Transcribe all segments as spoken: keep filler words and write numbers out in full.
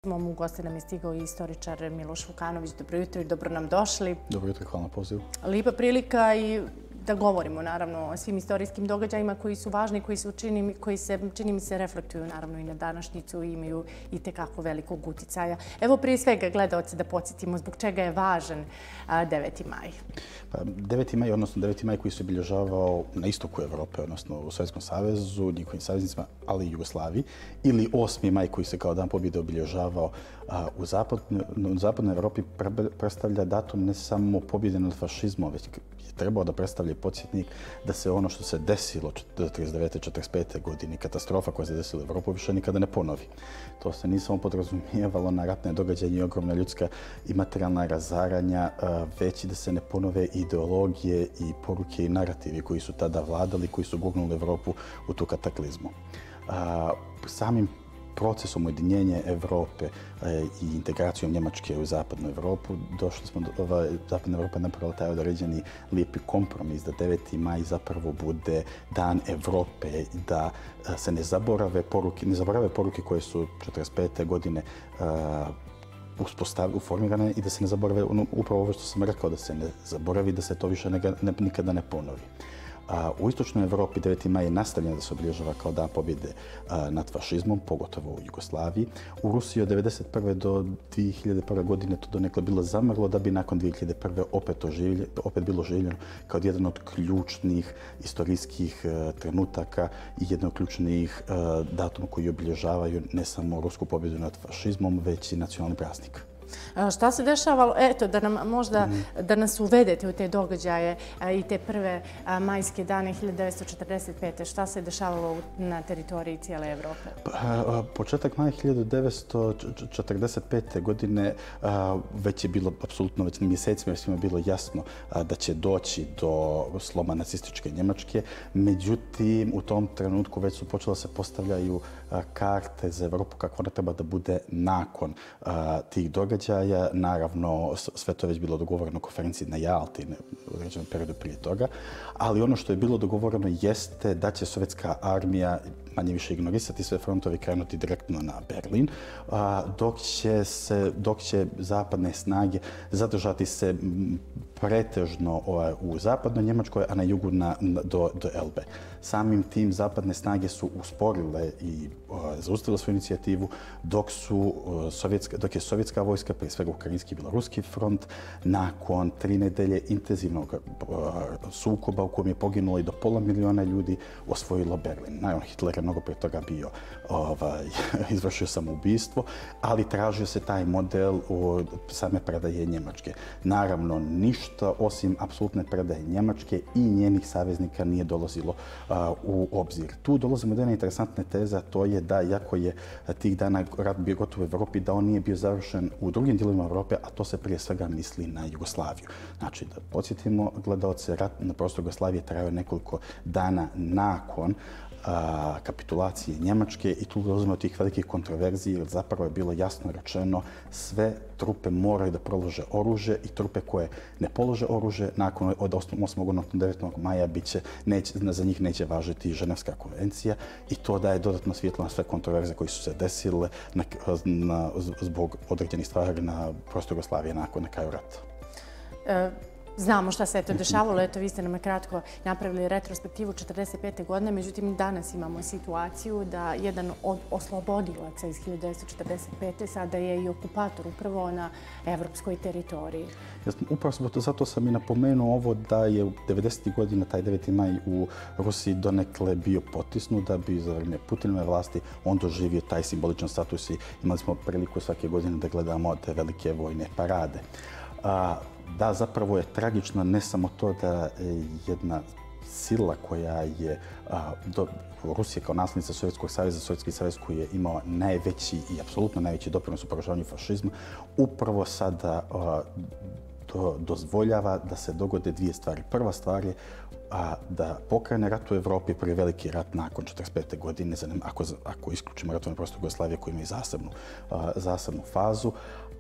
Mom u goste nam je stigao i istoričar Miloš Vukanović. Dobro jutro i dobro nam došli. Dobro jutro, hvala na pozivu. Lijepa prilika i da govorimo naravno o svim istorijskim događajima koji su važni, koji, su čini, koji se, čini mi se, reflektuju naravno i na današnjicu i imaju i tekako velikog uticaja. Evo prije svega gledaoci da podsjetimo zbog čega je važan deveti maj. Pa, deveti maj, odnosno deveti maj koji se obilježavao na istoku Evrope, odnosno u Sovjetskom savezu, njihovim saveznicima, ali i Jugoslaviji, ili osmi maj koji se kao dan pobjede obilježavao a, u, zapad, u zapadnoj Evropi predstavlja datum ne samo pobjede nad fašizmom, već je trebao da predstavlja podsjetnik da se ono što se desilo trideset devete četrdeset pete godine, katastrofa koja se desila u Evropu, više nikada ne ponovi. To se nije samo podrazumijevalo na ratne događaje i ogromna ljudska i materijalna razaranja, već i da se ne ponove ideologije i poruke i narativi koji su tada vladali, koji su gurnuli Evropu u tu kataklizmu. Samim procesom ujedinjenja Evrope i integracijom Njemačke u zapadnu Evropu došli smo do ova zapadna Evropa napravila taj određeni lijepi kompromis da deveti maj zapravo bude dan Evrope, da se ne zaborave poruke, ne zaborave poruke koje su četrdeset pete godine uspostavljene, uformirane i da se ne zaborave ono, upravo ovo što sam rekao, da se ne zaboravi, da se to više ne, ne, nikada ne ponovi. U istočnoj Evropi deveti maj je nastavljen da se obilježava kao dan pobjede nad fašizmom, pogotovo u Jugoslaviji. U Rusiji od devedeset prve do dvije hiljade prve godine to donekle bilo zamrlo, da bi nakon dvije hiljade prve opet, oživlje, opet bilo oživljeno kao jedan od ključnih istorijskih trenutaka i jedan od ključnih datuma koji obilježavaju ne samo rusku pobjedu nad fašizmom, već i nacionalni praznik. Šta se dešavalo? Eto, da nam možda da nas uvedete u te događaje i te prve majske dane hiljadu devetsto četrdeset pete. Šta se dešavalo na teritoriji cijele Evrope? Početak maja hiljadu devetsto četrdeset pete godine već je bilo, apsolutno već mjesecima je svima bilo jasno da će doći do sloma nacističke Njemačke. Međutim, u tom trenutku već su počela se postavljaju karte za Evropu kako ona treba da bude nakon tih događaja. Naravno, sve to je već bilo dogovoreno u konferenciji na Jalti u određenom periodu prije toga, ali ono što je bilo dogovoreno jeste da će sovjetska armija manje više ignorisati sve frontove i krenuti direktno na Berlin, dok će, se, dok će zapadne snage zadržati se pretežno u zapadnoj Njemačkoj, a na jugu na, do, do Elbe. Samim tim zapadne snage su usporile i zaustavile svoju inicijativu, dok, su, sovjetska, dok je sovjetska vojska, prije svega ukrajinski i bjeloruski front, nakon tri nedelje intenzivnog sukoba u kojem je poginulo i do pola miliona ljudi, osvojilo Berlin. Naravno, Hitler je mnogo prije toga bio, ovaj, izvršio samoubistvo, ali tražio se taj model od same predaje Njemačke. Naravno, ništa osim apsolutne predaje Njemačke i njenih saveznika nije dolazilo uh, u obzir. Tu dolazimo do jedne interesantne teze, to je da, iako je tih dana rat bio gotov u Evropi, da on nije bio završen u drugim dijelovima Evrope, a to se prije svega misli na Jugoslaviju. Znači, da podsjetimo gledaoce, rat na prostoru Jugoslavije trajao nekoliko dana nakon a, kapitulacije Njemačke i tu dolazimo od tih velikih kontroverziji, jer zapravo je bilo jasno rečeno sve trupe moraju da polože oružje i trupe koje ne polože oružje nakon od osmog odnosno devetog maja biće, neće, za njih neće važiti Ženevska konvencija i to daje dodatno svjetlo na sve kontroverze koje su se desile na, na, zbog određenih stvari na prostoru Jugoslavije nakon na kraju rata. E Znamo šta se je to dešavalo. Eto, vi ste nam kratko napravili retrospektivu četrdeset pete godine. Međutim, danas imamo situaciju da jedan od oslobodilaca iz hiljadu devetsto četrdeset pete sada je i okupator upravo na evropskoj teritoriji. Jasno, upravo zato sam i napomenuo ovo da je u devedesetih godina taj deveti maj u Rusiji donekle bio potisnut, da bi za vrijeme Putinove vlasti on doživio taj simboličan status i imali smo priliku svake godine da gledamo te velike vojne parade. A, da, zapravo je tragično ne samo to da jedna sila koja je a, do, Rusija kao nasljednica Sovjetskog saveza, Sovjetski savez koji je imao najveći i apsolutno najveći doprinos u poražavanju fašizma, upravo sada a, do, dozvoljava da se dogode dvije stvari. Prva stvar je a, da pokrene rat u Evropi, prvi veliki rat nakon četrdeset pete godine, ako, ako isključimo rat na prostoru Jugoslavije koji ima i zasebnu, a, zasebnu fazu,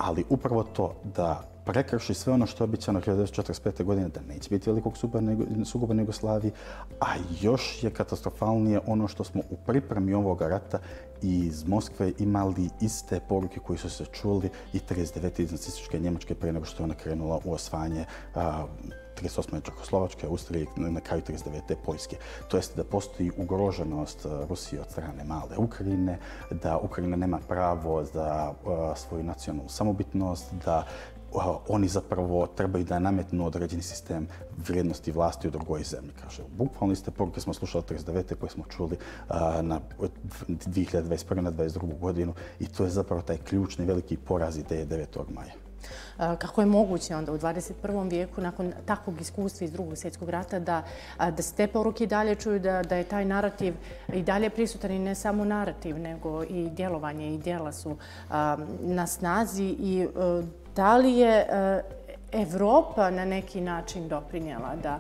ali upravo to da prekrši sve ono što je obećano hiljadu devetsto četrdeset pete. godine, da neće biti velikog sukoba na Jugoslaviji, a još je katastrofalnije ono što smo u pripremi ovoga rata iz Moskve imali iste poruke koje su se čuli i trideset devete iz nacističke Njemačke prije nego što je ona krenula u osvajanje trideset osme. Čehoslovačke, Austrije i na kraju trideset devete. Poljske. To jest da postoji ugroženost Rusije od strane male Ukrajine, da Ukrajina nema pravo za svoju nacionalnu samobitnost, da oni zapravo trebaju da nametnu određeni sistem vrijednosti vlasti u drugoj zemlji. Kaže, bukvalno iste poruke smo slušali trideset devete koje smo čuli na dvije hiljade dvadeset prve. na dvadeset drugu. godinu i to je zapravo taj ključni veliki poraz ideje devetog maja. Kako je moguće onda u dvadeset prvom vijeku, nakon takvog iskustva iz Drugog svjetskog rata, da, da se te poruke i dalje čuju, da, da je taj narativ i dalje prisutan i ne samo narativ, nego i djelovanje i djela su a, na snazi i a, da li je a, Evropa na neki način doprinijela da,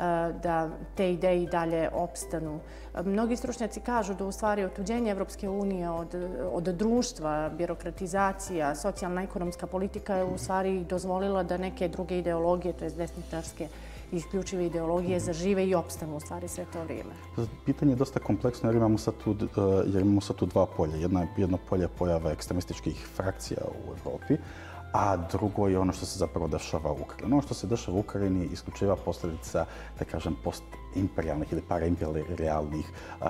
da te ideje i dalje opstanu. Mnogi stručnjaci kažu da u stvari otuđenje Evropske unije od, od društva, birokratizacija, socijalna ekonomska politika je u stvari dozvolila da neke druge ideologije, to je desničarske isključive ideologije, zažive i opstanu u stvari sve to vrijeme. Pitanje je dosta kompleksno jer imamo sad tu, jer imamo sad tu dva polja. Jedno, jedno polje je pojava ekstremističkih frakcija u Evropi, a drugo je ono što se zapravo dešava u Ukrajini. Ono što se dešava u Ukrajini je isključiva posljedica, da kažem, postimperijalnih ili paraimperijalijalnih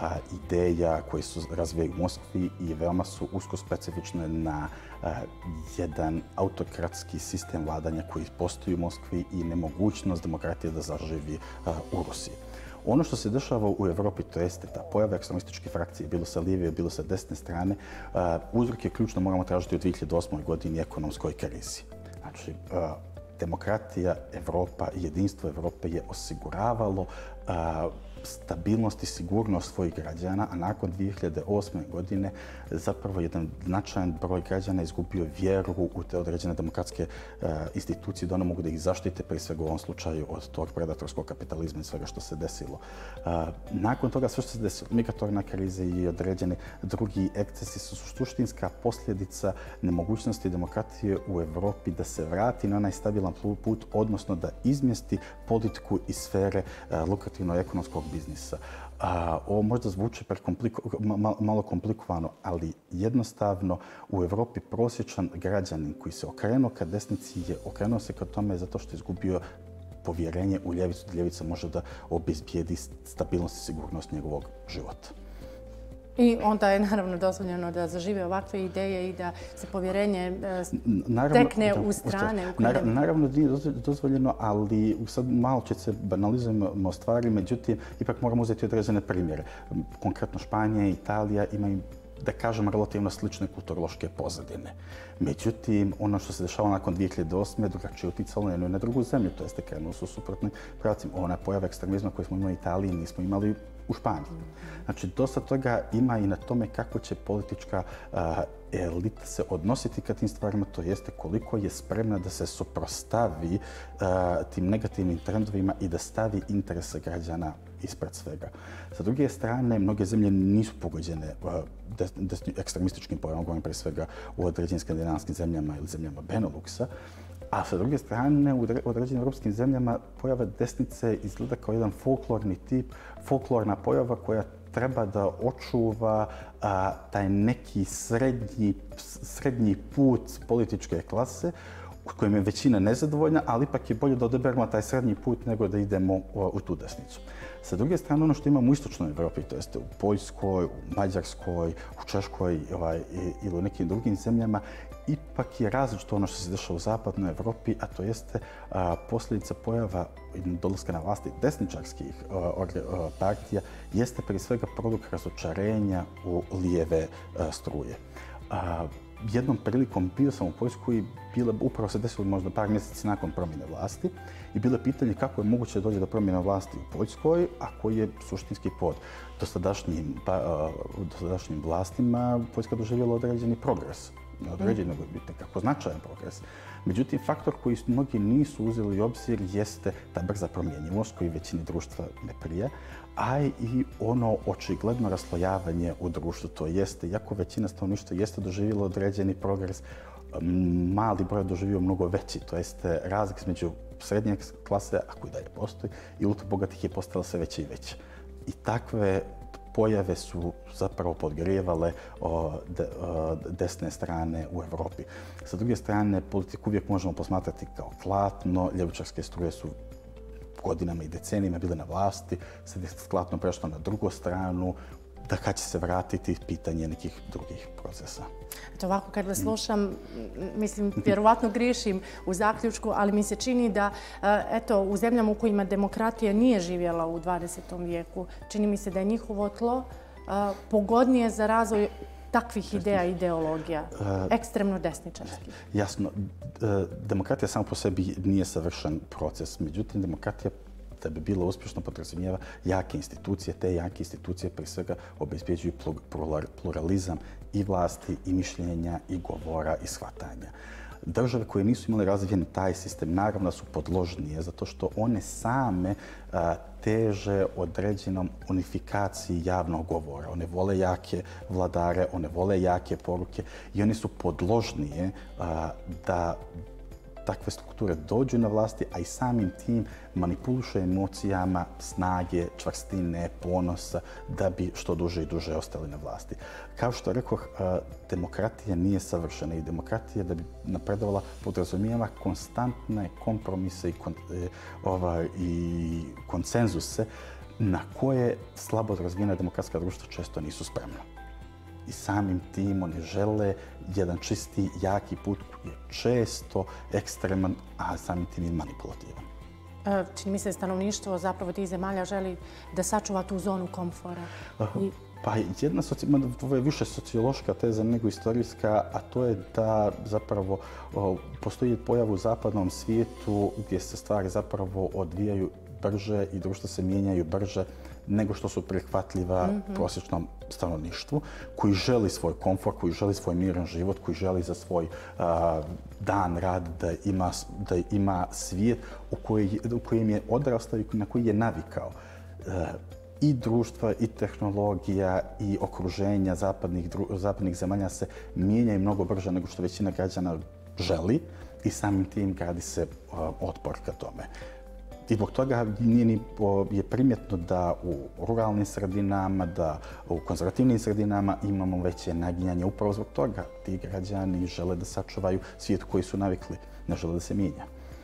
ideja koje su razvijaju u Moskvi i veoma su usko specifične na a, jedan autokratski sistem vladanja koji postoji u Moskvi i nemogućnost demokratije da zaživi a, u Rusiji. Ono što se dešava u Evropi, to jeste ta pojava ekstremističke frakcije, bilo sa lijeve, bilo sa desne strane, uzrok je ključno moramo tražiti u dvije hiljade osmoj. godini ekonomskoj krizi. Znači, demokratija Evropa i jedinstvo Evrope je osiguravalo stabilnost i sigurnost svojih građana, a nakon dvije hiljade osme. godine zapravo jedan značajan broj građana izgubio vjeru u te određene demokratske uh, institucije da one mogu da ih zaštite, prije svega u ovom slučaju od tog predatorskog kapitalizma i svega što se desilo. Uh, nakon toga sve što se desilo, migratorna kriza i određeni drugi ekscesi su suštinska posljedica nemogućnosti demokratije u Evropi da se vrati na onaj stabilan put, odnosno da izmjesti politiku iz sfere uh, lukrativno-ekonomskog biznisa. A, ovo možda zvuči malo, malo komplikovano, ali jednostavno u Evropi prosječan građanin koji se okrenuo ka desnici je okrenuo se ka tome zato što je izgubio povjerenje u ljevicu. Ljevica može da obezbijedi stabilnost i sigurnost njegovog života. I onda je naravno dozvoljeno da zažive ovakve ideje i da se povjerenje tekne u strane. Naravno nije dozvoljeno, ali sad malo će se banalizujemo stvari, međutim, ipak moramo uzeti određene primjere. Konkretno Španija i Italija imaju, da kažem, relativno slične kulturološke pozadine. Međutim, ono što se dešava nakon dvije hiljade osme. drugačije uticalo na jednu i na drugu zemlju, to jeste krenulo su suprotnim pravcima. Ona pojava ekstremizma koju smo imali u Italiji nismo imali u Španiji. Znači, dosta toga ima i na tome kako će politička uh, elita se odnositi ka tim stvarima, to jeste koliko je spremna da se suprotstavi uh, tim negativnim trendovima i da stavi interese građana ispred svega. Sa druge strane, mnoge zemlje nisu pogođene uh, desni, ekstremističkim pojavama, govorim pre svega u određenim skandinavskim zemljama ili zemljama Beneluxa. A sa druge strane, u određenim europskim zemljama pojava desnice izgleda kao jedan folklorni tip, folklorna pojava koja treba da očuva a, taj neki srednji, srednji put političke klase u kojem je većina nezadovoljna, ali ipak je bolje da odaberemo taj srednji put nego da idemo u, u tu desnicu. Sa druge strane, ono što imamo u istočnoj Evropi, to jeste u Poljskoj, u Mađarskoj, u Češkoj ovaj, ili u nekim drugim zemljama, ipak je različito ono što se dešava u zapadnoj Evropi, a to jeste a, posljedica pojava dolaska na vlasti desničarskih a, a, partija, jeste prije svega produkt razočarenja u lijeve a, struje. A, jednom prilikom bio sam u Poljskoj i bilo, upravo se desilo možda par mjeseci nakon promjene vlasti i bilo je pitanje kako je moguće da dođe do promjene vlasti u Poljskoj, a koji je suštinski pod dosadašnjim, pa, dosadašnjim vlastima Poljska doživjela određeni progres. Određeno je biti nekako značajan progres. Međutim, faktor koji mnogi nisu uzeli u obzir jeste ta brza promjenjivost koju većini društva ne prije, a i ono očigledno raslojavanje u društvu. To jeste, jako većina stanovništva jeste doživjela određeni progres, mali broj doživio mnogo veći, to jeste razlika između srednje klase, ako i dalje postoji, i ultra bogatih je postala sve veće i veće. I takve pojave su zapravo podgrijevale desne strane u Evropi. Sa druge strane, politiku uvijek možemo posmatrati kao klatno, ljevičarske struje su godinama i decenijima bile na vlasti, sad je klatno prešlo na drugu stranu, da kad će se vratiti pitanje nekih drugih procesa. Eto ovako kad vas slušam, mislim, vjerovatno griješim u zaključku, ali mi se čini da, eto, u zemljama u kojima demokratija nije živjela u dvadesetom vijeku, čini mi se da je njihovo tlo pogodnije za razvoj takvih ideja i ideologija, ekstremno desničarski. Jasno, demokratija samo po sebi nije savršen proces, međutim, demokratija da bi bilo uspješno podrazumijeva jake institucije. Te jake institucije prije svega obezbjeđuju pluralizam i vlasti, i mišljenja, i govora, i shvatanja. Države koje nisu imale razvijen taj sistem naravno su podložnije zato što one same teže određenom unifikaciji javnog govora. One vole jake vladare, one vole jake poruke i one su podložnije da takve strukture dođu na vlasti, a i samim tim manipuliše emocijama, snage, čvrstine, ponosa, da bi što duže i duže ostali na vlasti. Kao što rekoh, demokratija nije savršena i demokratija da bi napredovala podrazumijeva konstantne kompromise i, kon, ova, i konsenzuse na koje slabo razvijena demokratska društva često nisu spremna. I samim tim oni žele jedan čisti, jaki put koji je često ekstreman, a samim tim i manipulativan. Čini mi se stanovništvo zapravo tih zemalja želi da sačuva tu zonu komfora. I... Pa jedna, ovo je više sociološka teza nego istorijska, a to je da zapravo postoji pojav u zapadnom svijetu gdje se stvari zapravo odvijaju brže i društva se mijenjaju brže nego što su prihvatljiva mm-hmm. prosječnom stanovništvu, koji želi svoj komfort, koji želi svoj miran život, koji želi za svoj uh, dan rad da ima, da ima svijet u, koji, u kojem je odrastao i na koji je navikao. Uh, I društva, i tehnologija, i okruženja zapadnih, dru, zapadnih zemalja se mijenjaju mnogo brže nego što većina građana želi i samim tim gradi se uh, otpor ka tome. I zbog toga nije ni, je primjetno da u ruralnim sredinama, da u konzervativnim sredinama imamo veće naginjanje. Upravo zbog toga ti građani žele da sačuvaju svijet koji su navikli, ne žele da se mijenja.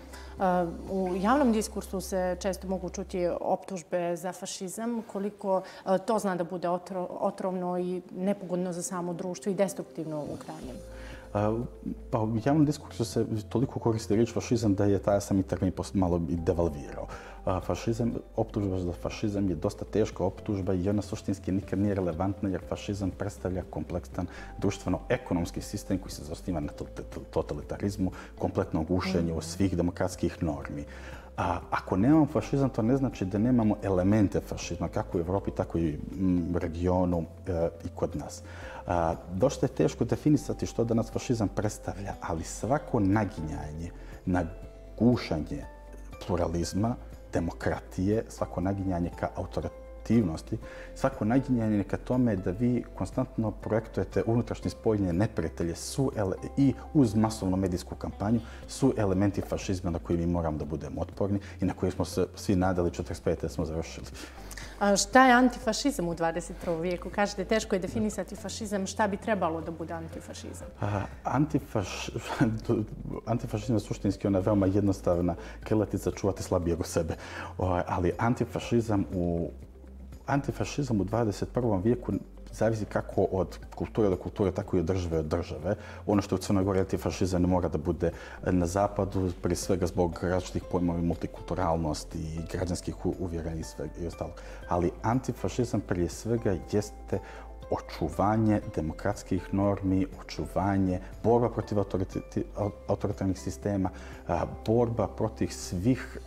U javnom diskursu se često mogu čuti optužbe za fašizam, koliko to zna da bude otrovno i nepogodno za samo društvo i destruktivno u krajnjem. Pa u javnom diskursu se toliko koristi riječ fašizam da je taj sami termin malo i devalvirao. Fašizam, optužba za fašizam je dosta teška optužba i ona suštinski nikad nije relevantna jer fašizam predstavlja kompleksan društveno-ekonomski sistem koji se zasniva na totalitarizmu, kompletnom gušenju svih demokratskih normi. A ako nemamo fašizam, to ne znači da nemamo elemente fašizma, kako u Evropi, tako i u regionu e, i kod nas. A, dosta je teško definisati što danas fašizam predstavlja, ali svako naginjanje na gušanje pluralizma, demokratije, svako naginjanje ka autoritativnosti, svako naginjanje ka tome da vi konstantno projektujete unutrašnje spojenje neprijatelje su ele, i uz masovnu medijsku kampanju su elementi fašizma na koji mi moramo da budemo otporni i na koji smo se svi nadali četrdeset pete smo završili. A šta je antifašizam u dvadeset prvom vijeku? Kažete, teško je definisati fašizam. Šta bi trebalo da bude antifašizam? A, antifaš... Antifašizam je suštinski ona veoma jednostavna krilatica čuvati slabijeg u sebe. O, ali antifašizam u, antifašizam u dvadeset prvom vijeku zavisi kako od kulture do kulture, tako i od države od države. Ono što je u Crnoj Gori antifašizam ne mora da bude na zapadu, prije svega zbog različitih pojmova multikulturalnosti i građanskih uvjerenja i sve i ostalo. Ali antifašizam prije svega jeste očuvanje demokratskih normi, očuvanje, borba protiv autoritarnih sistema, borba protiv svih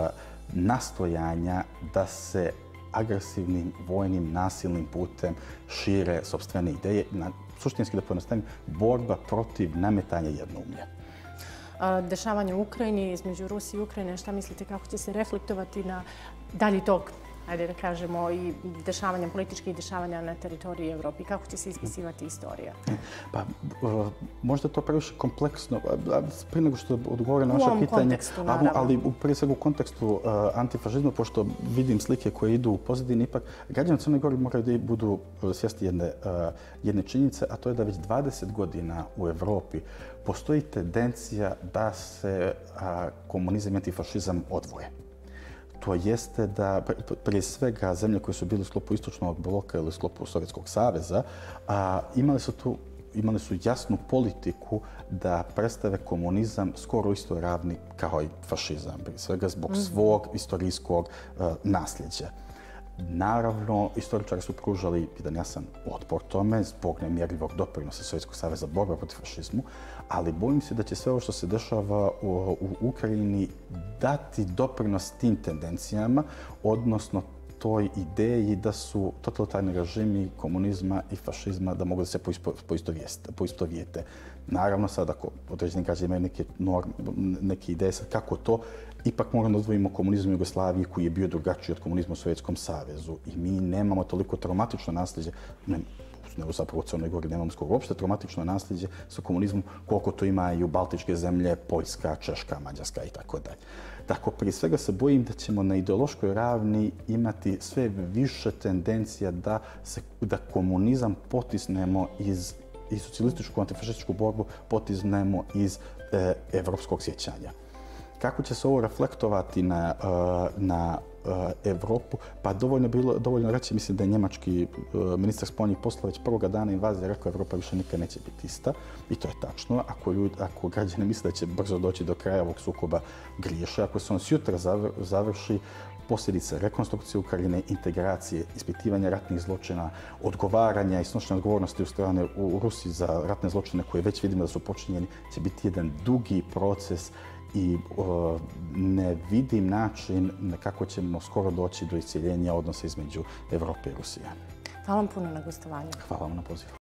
nastojanja da se agresivnim, vojnim, nasilnim putem šire sopstvene ideje. Na, suštinski da pojednostavim, borba protiv nametanja jednoumlja. Dešavanje u Ukrajini, između Rusije i Ukrajine, šta mislite kako će se reflektovati na dalji tok ajde da kažemo, i dešavanja, političkih dešavanja na teritoriji Evropi? Kako će se ispisivati istorija? Pa, možda je to previše kompleksno. Prije nego što odgovorim na vaše pitanje, kontekstu, naravno. ali prije svega u kontekstu antifašizma, pošto vidim slike koje idu u pozadini, ipak građani Crne Gore moraju da budu svjesni jedne, jedne činjenice, a to je da već dvadeset godina u Evropi postoji tendencija da se komunizam i antifašizam odvoje. To jeste da prije svega zemlje koje su bile u sklopu istočnog bloka ili u sklopu Sovjetskog saveza imali su tu imali su jasnu politiku da predstave komunizam skoro u istoj ravni kao i fašizam, prije svega zbog svog istorijskog nasljeđa. Naravno, istoričari su pružali jedan jasan otpor tome zbog nemjerljivog doprinosa Sovjetskog saveza borba protiv fašizmu, ali bojim se da će sve ovo što se dešava u, u Ukrajini dati doprinos tim tendencijama, odnosno toj ideji da su totalitarni režimi komunizma i fašizma da mogu da se poistovijete. Naravno, sad ako određeni građani imaju neke, norm, neke ideje sad kako to, ipak moramo da odvojimo komunizam u Jugoslaviji koji je bio drugačiji od komunizma u Sovjetskom savezu. I mi nemamo toliko traumatično nasljeđe, ne, nego zapravo u Crnoj Gori nemamo skoro uopšte traumatično nasljeđe sa komunizmom, koliko to ima i u Baltičke zemlje, Poljska, Češka, Mađarska i tako dalje. Tako, prije svega se bojim da ćemo na ideološkoj ravni imati sve više tendencija da, se, da komunizam potisnemo iz i socijalističku antifašističku borbu potisnemo iz e, evropskog sjećanja. Kako će se ovo reflektovati na, na Evropu? Pa dovoljno bilo dovoljno reći, mislim da je njemački ministar spoljnih poslova već prvoga dana invazije rekao da Evropa više nikad neće biti ista. I to je tačno. Ako, ljudi, ako građani misle da će brzo doći do kraja ovog sukoba, griješe. Ako se on sutra završi, posljedice rekonstrukcije Ukrajine, integracije, ispitivanja ratnih zločina, odgovaranja i snošenja odgovornosti u strane u Rusiji za ratne zločine koje već vidimo da su počinjeni, će biti jedan dugi proces i uh, ne vidim način kako ćemo skoro doći do iscijeljenja odnosa između Evrope i Rusije. Hvala vam puno na gostovanju. Hvala vam na pozivu.